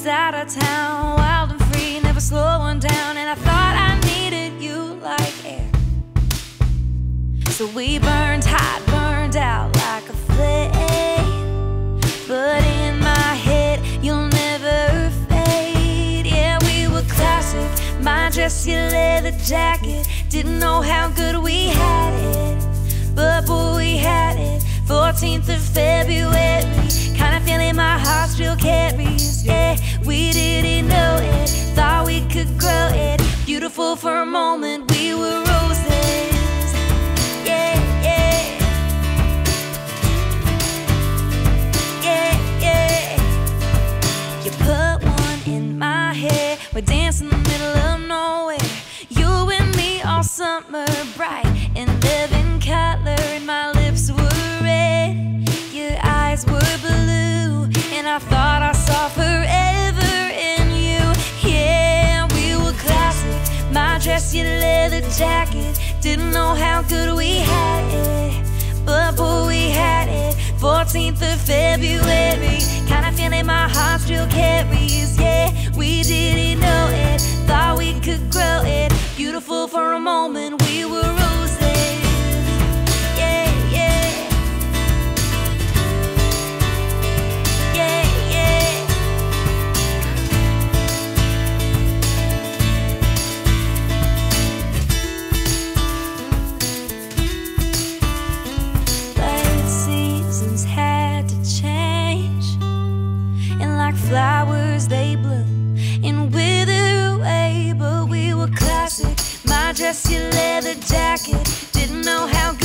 out of town, wild and free, never slowing down. And I thought I needed you like air, so we burned hot, burned out like a flame. But in my head, you'll never fade. Yeah, we were classic. My dressy leather jacket, didn't know how good we had it, but boy, we had it. 14th of February, kind of feeling my heart still carries. Yeah, we didn't know it, thought we could grow it. Beautiful for a moment, we were roses. Yeah, yeah. Yeah, yeah. You put one in my hair, we're dancing in the middle of nowhere. You and me all summer, bright in living color, and my lips were red, your eyes were blue, and I thought I saw forever in you. Yeah, we were classic. My dressy leather jacket, didn't know how good we had it, but boy, we had it. 14th of February, kind of feeling my heart still carries. Yeah, we didn't know it, thought we could grow it. Beautiful for a moment, we were roses. Yeah, yeah. Yeah, yeah. But seasons had to change, and like flowers they bloom and wither away. But we were classic. My dressy leather jacket, didn't know how